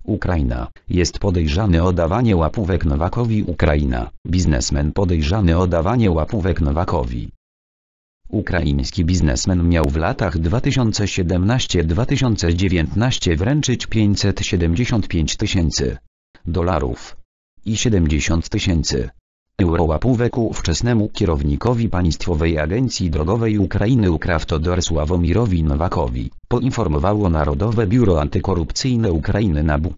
Ukraina. Jest podejrzany o dawanie łapówek Nowakowi. Ukraina. Biznesmen podejrzany o dawanie łapówek Nowakowi. Ukraiński biznesmen miał w latach 2017-2019 wręczyć $575 000 i 70 000 euro łapówek ówczesnemu kierownikowi Państwowej Agencji Drogowej Ukrainy Ukrawtodor Sławomirowi Nowakowi, poinformowało Narodowe Biuro Antykorupcyjne Ukrainy NABU.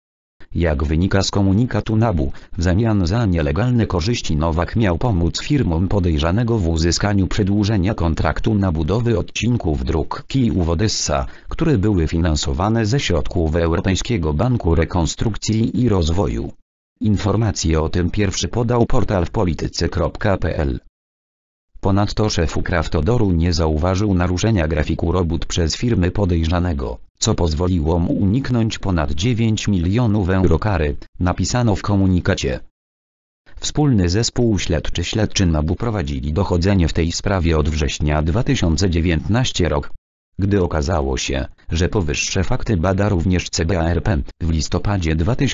Jak wynika z komunikatu NABU, w zamian za nielegalne korzyści Nowak miał pomóc firmom podejrzanego w uzyskaniu przedłużenia kontraktu na budowę odcinków dróg Kijów-Odessa, które były finansowane ze środków Europejskiego Banku Rekonstrukcji i Rozwoju. Informacje o tym pierwszy podał portal wpolityce.pl. Ponadto szef Ukrawtodoru nie zauważył naruszenia grafiku robót przez firmy podejrzanego, co pozwoliło mu uniknąć ponad 9 milionów euro kary, napisano w komunikacie. Wspólny zespół śledczy NABU prowadzili dochodzenie w tej sprawie od września 2019 roku. Gdy okazało się, że powyższe fakty bada również CBARP, w listopadzie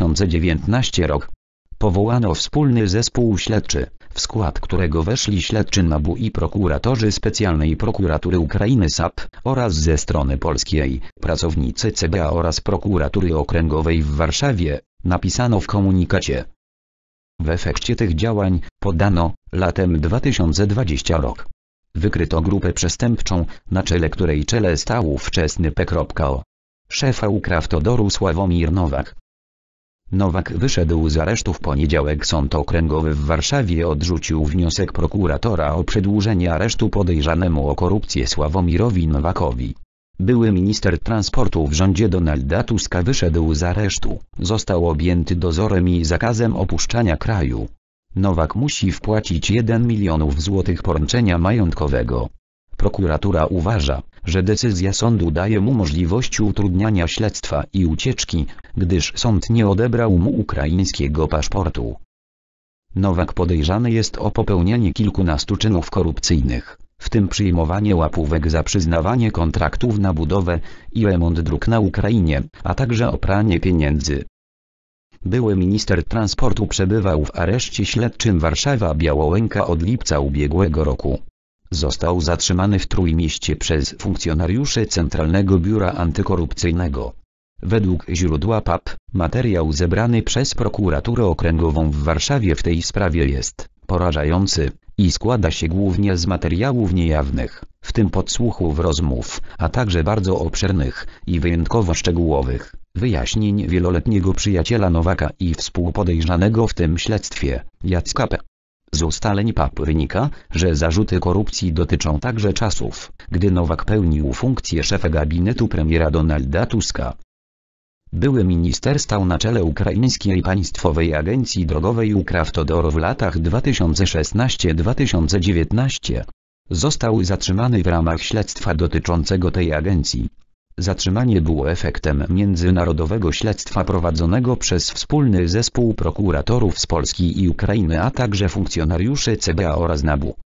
2019 roku powołano wspólny zespół śledczy, w skład którego weszli śledczy NABU i prokuratorzy Specjalnej Prokuratury Ukrainy SAP, oraz ze strony polskiej, pracownicy CBA oraz Prokuratury Okręgowej w Warszawie, napisano w komunikacie. W efekcie tych działań, podano, latem 2020 rok wykryto grupę przestępczą, na czele której stał ówczesny P.O. szefa Ukrawtodoru Sławomir Nowak. Nowak wyszedł z aresztu w poniedziałek. Sąd Okręgowy w Warszawie odrzucił wniosek prokuratora o przedłużenie aresztu podejrzanemu o korupcję Sławomirowi Nowakowi. Były minister transportu w rządzie Donalda Tuska wyszedł z aresztu, został objęty dozorem i zakazem opuszczania kraju. Nowak musi wpłacić 1 milion złotych poręczenia majątkowego. Prokuratura uważa, że decyzja sądu daje mu możliwość utrudniania śledztwa i ucieczki, gdyż sąd nie odebrał mu ukraińskiego paszportu. Nowak podejrzany jest o popełnienie kilkunastu czynów korupcyjnych, w tym przyjmowanie łapówek za przyznawanie kontraktów na budowę i remont dróg na Ukrainie, a także o pranie pieniędzy. Były minister transportu przebywał w areszcie śledczym Warszawa-Białołęka od lipca ubiegłego roku. Został zatrzymany w Trójmieście przez funkcjonariuszy Centralnego Biura Antykorupcyjnego. Według źródła PAP, materiał zebrany przez prokuraturę okręgową w Warszawie w tej sprawie jest porażający i składa się głównie z materiałów niejawnych, w tym podsłuchów rozmów, a także bardzo obszernych i wyjątkowo szczegółowych wyjaśnień wieloletniego przyjaciela Nowaka i współpodejrzanego w tym śledztwie, Jacka P. Z ustaleń PAP wynika, że zarzuty korupcji dotyczą także czasów, gdy Nowak pełnił funkcję szefa gabinetu premiera Donalda Tuska. Były minister stał na czele Ukraińskiej Państwowej Agencji Drogowej Ukrawtodor w latach 2016-2019. Został zatrzymany w ramach śledztwa dotyczącego tej agencji. Zatrzymanie było efektem międzynarodowego śledztwa prowadzonego przez wspólny zespół prokuratorów z Polski i Ukrainy, a także funkcjonariuszy CBA oraz NABU.